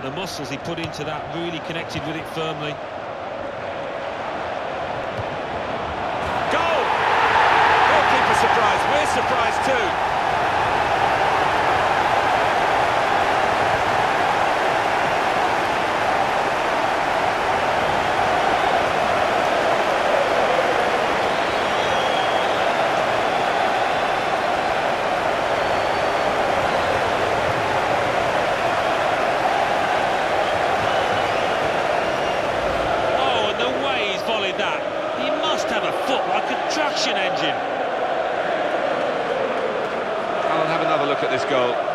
the muscles he put into that really connected with it firmly. Goal! Goalkeeper surprised, we're surprised too. That. He must have a foot like a traction engine. I'll have another look at this goal.